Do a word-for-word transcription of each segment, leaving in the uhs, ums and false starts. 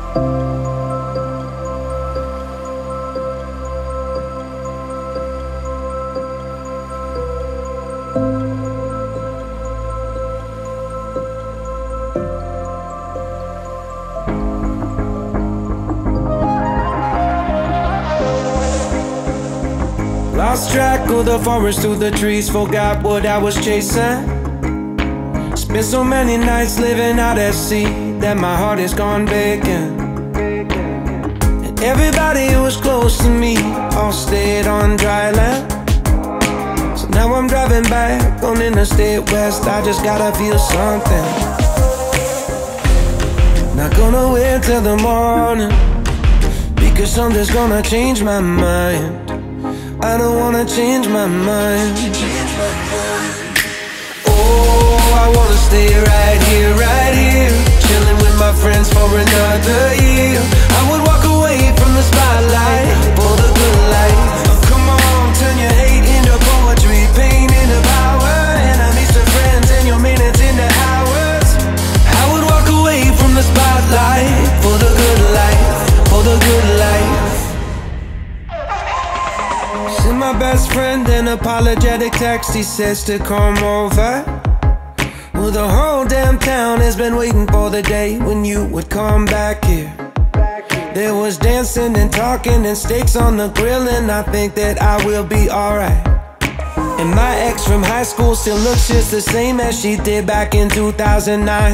Lost track of the forest through the trees, forgot what I was chasing. Spent so many nights living out at sea that my heart is gone vacant. And everybody who was close to me all stayed on dry land. So now I'm driving back on Interstate West, I just gotta feel something. Not gonna wait till the morning, because something's gonna change my mind. I don't wanna change my mind. Oh, I wanna stay right here, right here, chilling with my friends for another year. I would walk away from the spotlight for the good life. Oh, come on, turn your hate into poetry, pain into power, enemies to friends and your minutes into hours. I would walk away from the spotlight for the good life, for the good life. Send my best friend an apologetic text, he says to come over. Well, the whole damn town has been waiting for the day when you would come back here. There was dancing and talking and steaks on the grill, and I think that I will be alright. And my ex from high school still looks just the same as she did back in two thousand nine.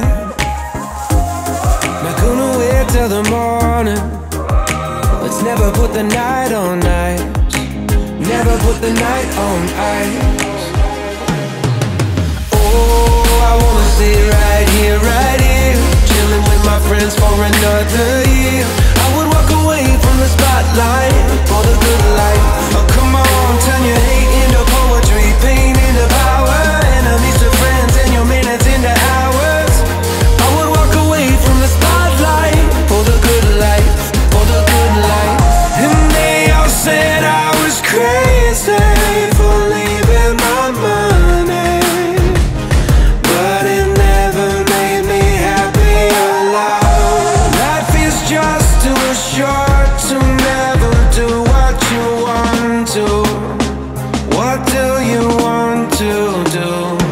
Not gonna wait till the morning, let's never put the night on ice. Never put the night on ice. Oh, I wanna stay right here, right here, chilling with my friends for another year. I would walk away from the spotlight for the good life. Oh, come on, turn your hate into poetry, pain into power, enemies to friends and your minutes into hours. I would walk away from the spotlight for the good life, for the good life. And they all said I was crazy for leaving my money, but it never made me happy or loud. Life is just too short to never do what you want to. What do you want to do?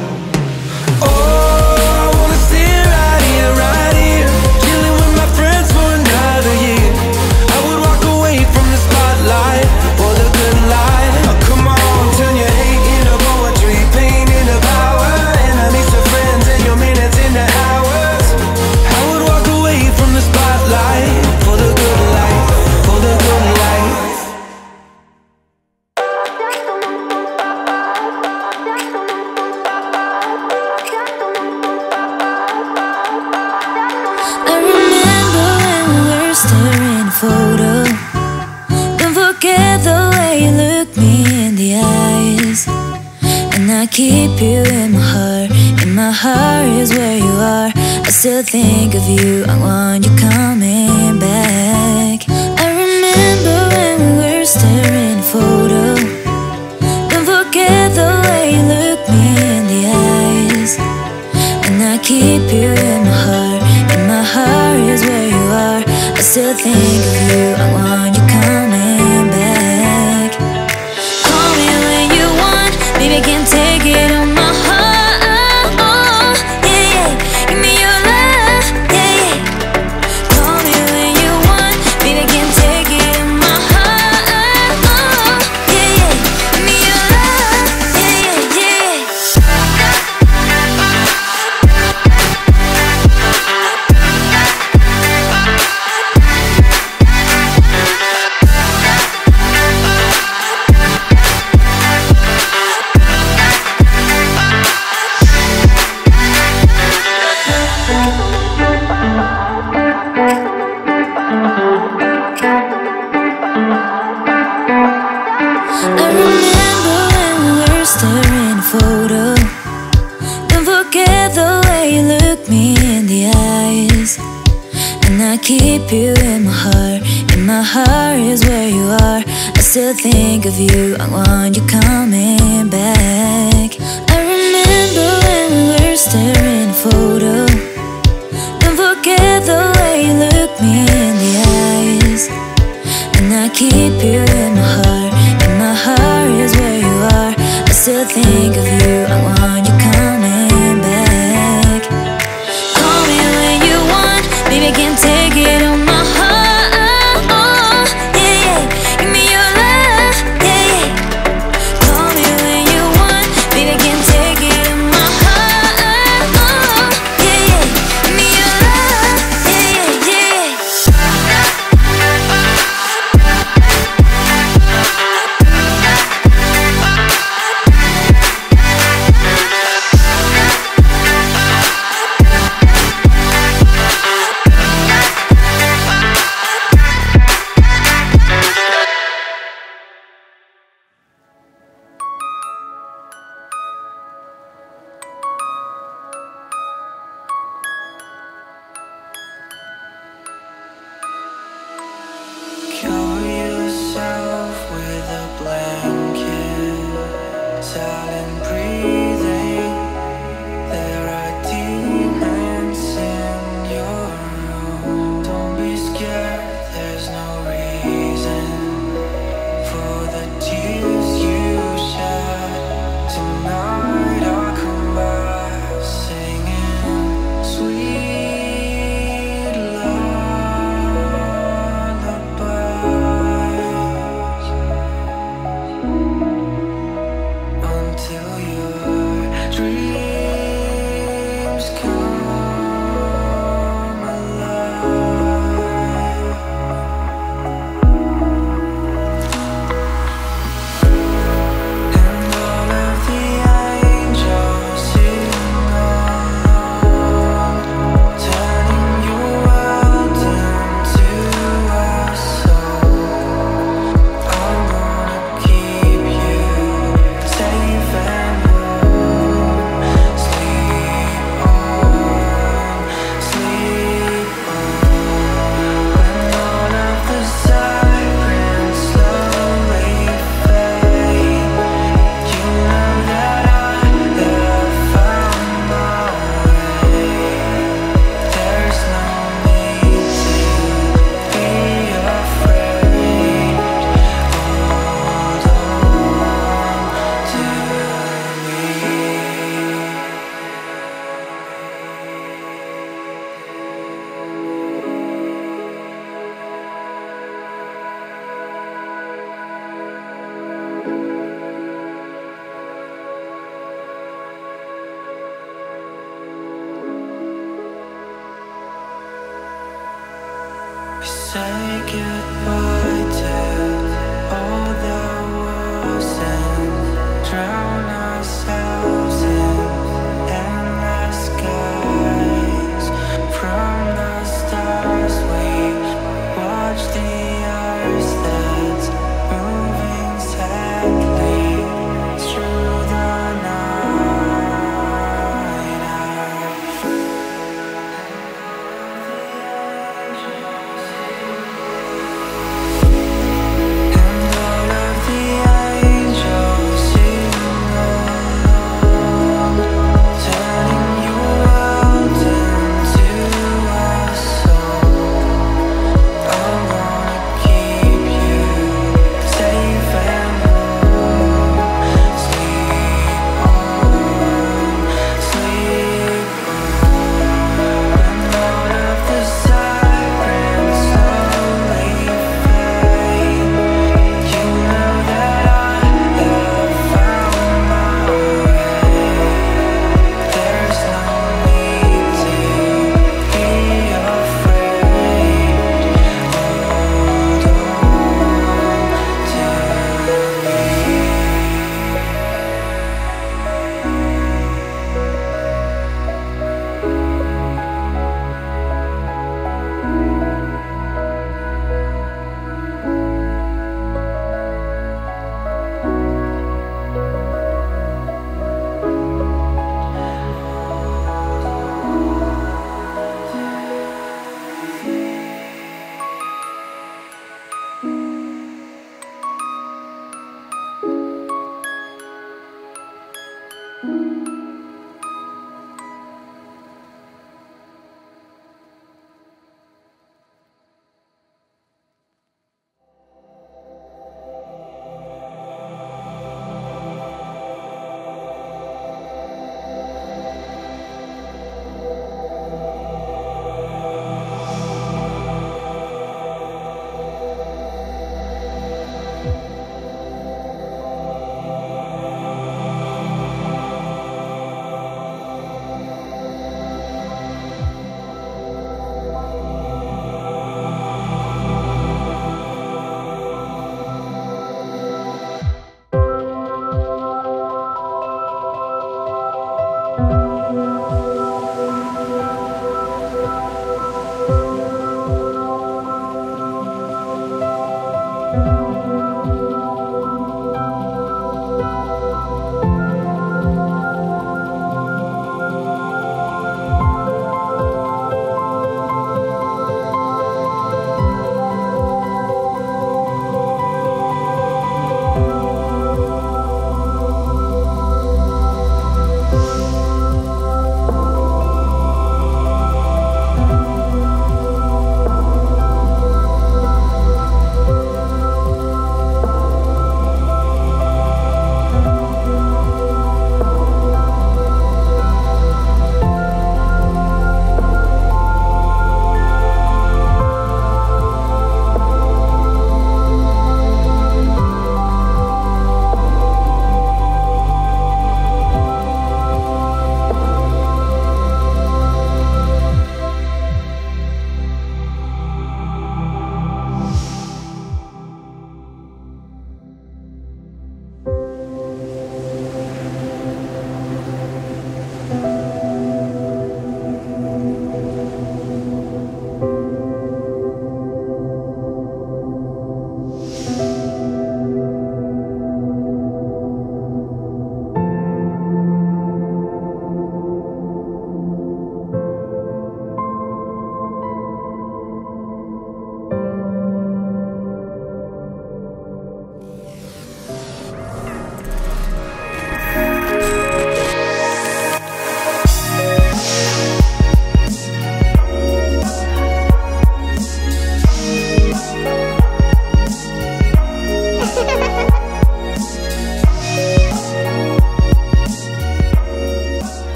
Oh, I wanna stay right here, right here, chilling with my friends for another year. I would walk away from the spotlight for the good life. Oh, come on, turn your hate into poetry, pain into power, enemies to friends and your minutes into hours. I would walk away from the spotlight for the good life, for the good life. I remember when we were staring at a photo. Don't forget the way you look me in the eyes. And I keep you in my heart, and my heart is where you are. I still think of you, I want you coming back. I remember when we were staring at a photo. Don't forget the way you look me in the eyes. And I keep you in my heart, and my heart is where you are. I still think of you, I want you coming back. Call me when you want, baby, I can't take it on my heart. Oh, yeah, yeah, give me your love, yeah, yeah. Call me when you want, baby, I can't take it on my heart. Oh, yeah, yeah, give me your love, yeah, yeah, yeah. I remember when we were staring at a photo. Don't forget the way you look me in the eyes. And I keep you in my heart, and my heart is where you are. I still think of you, I want you coming back. I remember when we were staring at a photo. Don't forget the way you look me in keep you in my heart, and my heart is where you are. I still think of you, I want you coming back. Call me when you want, baby, I can't take it on my heart. Yeah, yeah, give me your love, yeah, yeah. Call me when you want, baby, I can't take it on my heart. Yeah, yeah, give me your love, yeah, yeah, yeah. Cover yourself with a blanket, silent breathing. There are demons in your room. Don't be scared, there's no reason for the tears you shed. Tonight I'll come by singing sweet lullabies until your dreams come alive. And all of the angels sing along, turning your world into a song. I'm gonna keep you safe and warm. Sleep on, sleep on. When all of the sirens slowly fade, you know that I have found my way. There's no need to be afraid. Hold on to me. We say goodbye.